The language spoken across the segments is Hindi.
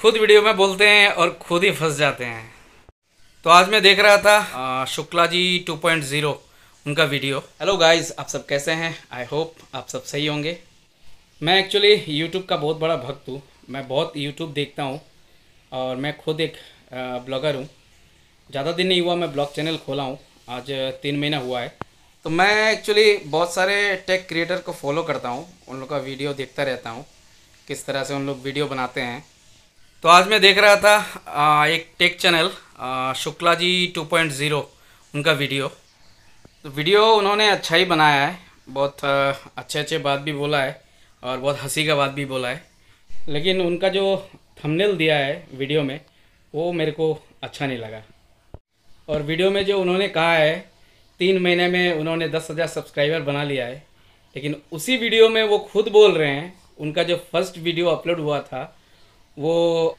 खुद वीडियो में बोलते हैं और खुद ही फंस जाते हैं। तो आज मैं देख रहा था शुक्ला जी 2.0 उनका वीडियो। हेलो गाइस, आप सब कैसे हैं? आई होप आप सब सही होंगे। मैं एक्चुअली यूट्यूब का बहुत बड़ा भक्त हूँ। मैं बहुत यूट्यूब देखता हूँ और मैं खुद एक ब्लॉगर हूँ। ज़्यादा दिन नहीं हुआ मैं ब्लॉग चैनल खोला हूँ, आज 3 महीना हुआ है। तो मैं एक्चुअली बहुत सारे टेक क्रिएटर को फॉलो करता हूँ, उन लोग का वीडियो देखता रहता हूँ, किस तरह से उन लोग वीडियो बनाते हैं। तो आज मैं देख रहा था एक टेक चैनल शुक्ला जी 2.0 उनका वीडियो। तो वीडियो उन्होंने अच्छा ही बनाया है, बहुत अच्छे अच्छे बात भी बोला है और बहुत हंसी का बात भी बोला है। लेकिन उनका जो थंबनेल दिया है वीडियो में वो मेरे को अच्छा नहीं लगा। और वीडियो में जो उन्होंने कहा है 3 महीने में उन्होंने 10,000 सब्सक्राइबर बना लिया है, लेकिन उसी वीडियो में वो खुद बोल रहे हैं उनका जो फर्स्ट वीडियो अपलोड हुआ था वो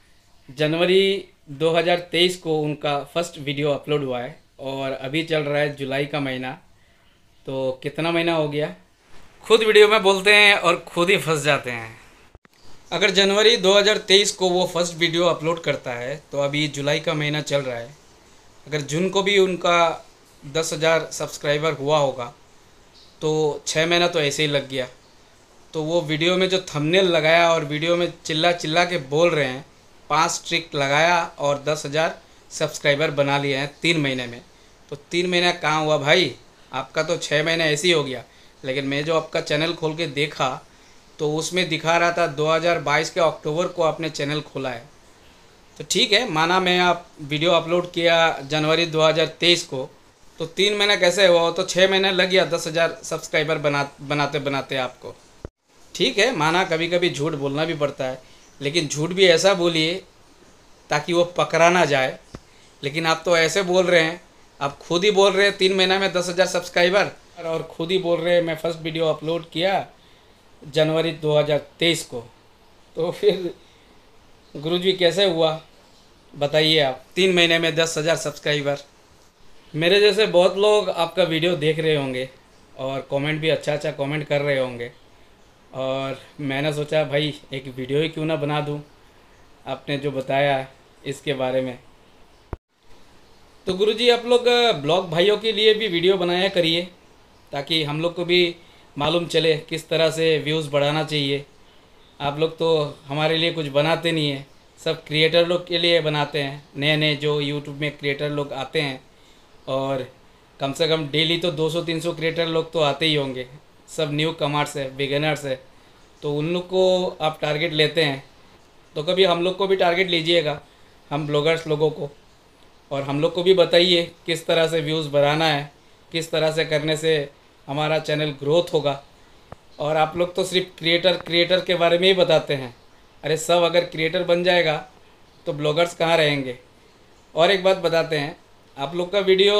जनवरी 2023 को उनका फर्स्ट वीडियो अपलोड हुआ है और अभी चल रहा है जुलाई का महीना। तो कितना महीना हो गया? खुद वीडियो में बोलते हैं और खुद ही फंस जाते हैं। अगर जनवरी 2023 को वो फर्स्ट वीडियो अपलोड करता है तो अभी जुलाई का महीना चल रहा है। अगर जून को भी उनका 10,000 सब्सक्राइबर हुआ होगा तो 6 महीना तो ऐसे ही लग गया। तो वो वीडियो में जो थंबनेल लगाया और वीडियो में चिल्ला चिल्ला के बोल रहे हैं 5 ट्रिक लगाया और 10,000 सब्सक्राइबर बना लिए हैं 3 महीने में। तो 3 महीना कहाँ हुआ भाई? आपका तो 6 महीने ऐसे ही हो गया। लेकिन मैं जो आपका चैनल खोल के देखा तो उसमें दिखा रहा था 2022 के अक्टूबर को आपने चैनल खोला है। तो ठीक है, माना मैं आप वीडियो अपलोड किया जनवरी 2023 को, तो 3 महीना कैसे हुआ? तो 6 महीने लग गया 10,000 सब्सक्राइबर बनाते बनाते आपको। ठीक है, माना कभी कभी झूठ बोलना भी पड़ता है, लेकिन झूठ भी ऐसा बोलिए ताकि वो पकड़ा ना जाए। लेकिन आप तो ऐसे बोल रहे हैं, आप खुद ही बोल रहे हैं 3 महीना में 10,000 सब्सक्राइबर, और खुद ही बोल रहे हैं मैं फर्स्ट वीडियो अपलोड किया जनवरी 2023 को। तो फिर गुरुजी कैसे हुआ बताइए आप? 3 महीने में 10,000 सब्सक्राइबर। मेरे जैसे बहुत लोग आपका वीडियो देख रहे होंगे और कमेंट भी अच्छा अच्छा कमेंट कर रहे होंगे, और मैंने सोचा भाई एक वीडियो ही क्यों ना बना दूं आपने जो बताया इसके बारे में। तो गुरुजी आप लोग ब्लॉग भाइयों के लिए भी वीडियो बनाया करिए ताकि हम लोग को भी मालूम चले किस तरह से व्यूज़ बढ़ाना चाहिए। आप लोग तो हमारे लिए कुछ बनाते नहीं हैं, सब क्रिएटर लोग के लिए बनाते हैं। नए नए जो यूट्यूब में क्रिएटर लोग आते हैं, और कम से कम डेली तो 200-300 क्रिएटर लोग तो आते ही होंगे, सब न्यू कमर्स है, बिगिनर्स है। तो उन लोग को आप टारगेट लेते हैं, तो कभी हम लोग को भी टारगेट लीजिएगा, हम ब्लॉगर्स लोगों को, और हम लोग को भी बताइए किस तरह से व्यूज़ बढ़ाना है, किस तरह से करने से हमारा चैनल ग्रोथ होगा। और आप लोग तो सिर्फ क्रिएटर के बारे में ही बताते हैं। अरे सब अगर क्रिएटर बन जाएगा तो ब्लॉगर्स कहाँ रहेंगे? और एक बात बताते हैं, आप लोग का वीडियो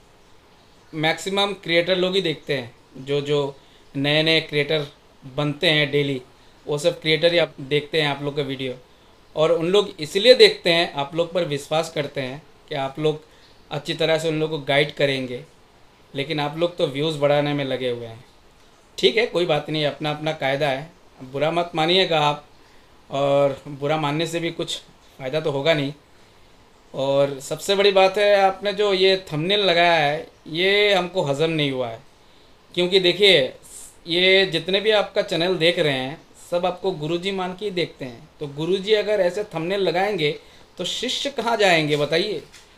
मैक्सिमम क्रिएटर लोग ही देखते हैं, जो नए नए क्रिएटर बनते हैं डेली, वो सब क्रिएटर ही आप देखते हैं आप लोग का वीडियो। और उन लोग इसलिए देखते हैं, आप लोग पर विश्वास करते हैं कि आप लोग अच्छी तरह से उन लोग को गाइड करेंगे। लेकिन आप लोग तो व्यूज़ बढ़ाने में लगे हुए हैं। ठीक है, कोई बात नहीं, अपना अपना कायदा है, बुरा मत मानिएगा आप, और बुरा मानने से भी कुछ फ़ायदा तो होगा नहीं। और सबसे बड़ी बात है, आपने जो ये थंबनेल लगाया है ये हमको हज़म नहीं हुआ है। क्योंकि देखिए, ये जितने भी आपका चैनल देख रहे हैं सब आपको गुरुजी मान के ही देखते हैं। तो गुरुजी अगर ऐसे थंबनेल लगाएंगे तो शिष्य कहाँ जाएंगे बताइए?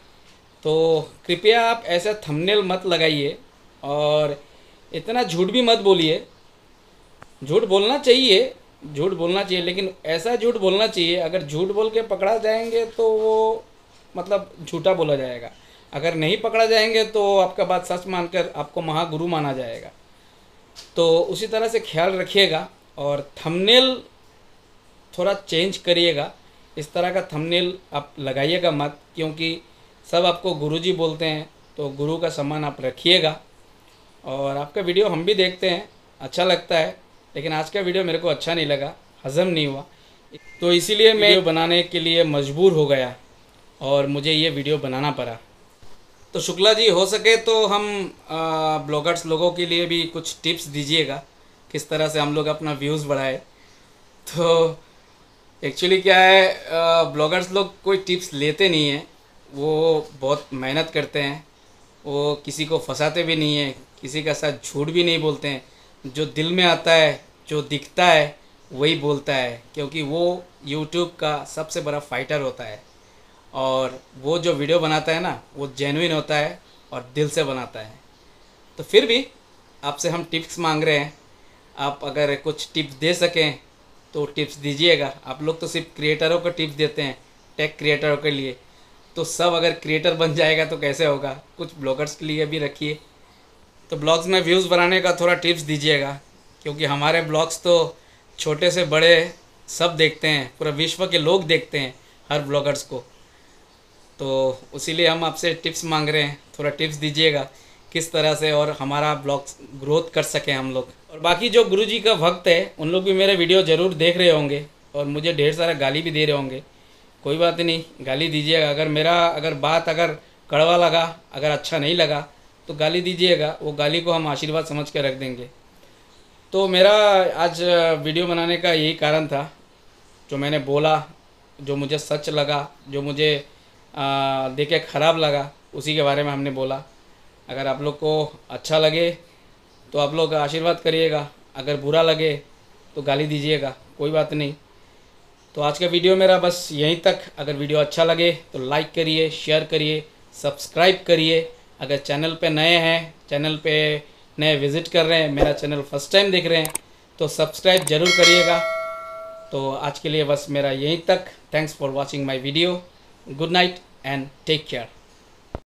तो कृपया आप ऐसे थंबनेल मत लगाइए, और इतना झूठ भी मत बोलिए। झूठ बोलना चाहिए, झूठ बोलना चाहिए, लेकिन ऐसा झूठ बोलना चाहिए, अगर झूठ बोल के पकड़ा जाएंगे तो वो मतलब झूठा बोला जाएगा। अगर नहीं पकड़ा जाएंगे तो आपका बात सच मानकर आपको महागुरु माना जाएगा। तो उसी तरह से ख्याल रखिएगा, और थंबनेल थोड़ा चेंज करिएगा। इस तरह का थंबनेल आप लगाइएगा मत, क्योंकि सब आपको गुरुजी बोलते हैं, तो गुरु का सम्मान आप रखिएगा। और आपका वीडियो हम भी देखते हैं, अच्छा लगता है, लेकिन आज का वीडियो मेरे को अच्छा नहीं लगा, हज़म नहीं हुआ, तो इसीलिए मैं वीडियो बनाने के लिए मजबूर हो गया और मुझे ये वीडियो बनाना पड़ा। तो शुक्ला जी, हो सके तो हम ब्लॉगर्स लोगों के लिए भी कुछ टिप्स दीजिएगा किस तरह से हम लोग अपना व्यूज़ बढ़ाए। तो एक्चुअली क्या है, ब्लॉगर्स लोग कोई टिप्स लेते नहीं हैं, वो बहुत मेहनत करते हैं, वो किसी को फंसाते भी नहीं हैं, किसी का साथ झूठ भी नहीं बोलते हैं। जो दिल में आता है, जो दिखता है वही बोलता है, क्योंकि वो यूट्यूब का सबसे बड़ा फाइटर होता है। और वो जो वीडियो बनाता है ना, वो जेन्युइन होता है और दिल से बनाता है। तो फिर भी आपसे हम टिप्स मांग रहे हैं, आप अगर कुछ टिप्स दे सकें तो टिप्स दीजिएगा। आप लोग तो सिर्फ क्रिएटरों को टिप्स देते हैं, टेक क्रिएटरों के लिए, तो सब अगर क्रिएटर बन जाएगा तो कैसे होगा, कुछ ब्लॉगर्स के लिए भी रखिए। तो ब्लॉग्स में व्यूज़ बढ़ाने का थोड़ा टिप्स दीजिएगा, क्योंकि हमारे ब्लॉग्स तो छोटे से बड़े सब देखते हैं, पूरा विश्व के लोग देखते हैं हर ब्लॉगर्स को। तो उसीलिए हम आपसे टिप्स मांग रहे हैं, थोड़ा टिप्स दीजिएगा किस तरह से और हमारा ब्लॉग ग्रोथ कर सकें हम लोग। और बाकी जो गुरुजी का भक्त है उन लोग भी मेरे वीडियो ज़रूर देख रहे होंगे और मुझे ढेर सारा गाली भी दे रहे होंगे। कोई बात नहीं, गाली दीजिएगा। अगर बात कड़वा लगा, अगर अच्छा नहीं लगा तो गाली दीजिएगा, वो गाली को हम आशीर्वाद समझ के रख देंगे। तो मेरा आज वीडियो बनाने का यही कारण था, जो मैंने बोला, जो मुझे सच लगा, जो मुझे देख के ख़राब लगा, उसी के बारे में हमने बोला। अगर आप लोग को अच्छा लगे तो आप लोग आशीर्वाद करिएगा, अगर बुरा लगे तो गाली दीजिएगा, कोई बात नहीं। तो आज का वीडियो मेरा बस यहीं तक। अगर वीडियो अच्छा लगे तो लाइक करिए, शेयर करिए, सब्सक्राइब करिए। अगर चैनल पे नए हैं, चैनल पे नए विज़िट कर रहे हैं, मेरा चैनल फर्स्ट टाइम देख रहे हैं तो सब्सक्राइब ज़रूर करिएगा। तो आज के लिए बस मेरा यहीं तक। Thanks for watching my video. Good night and take care.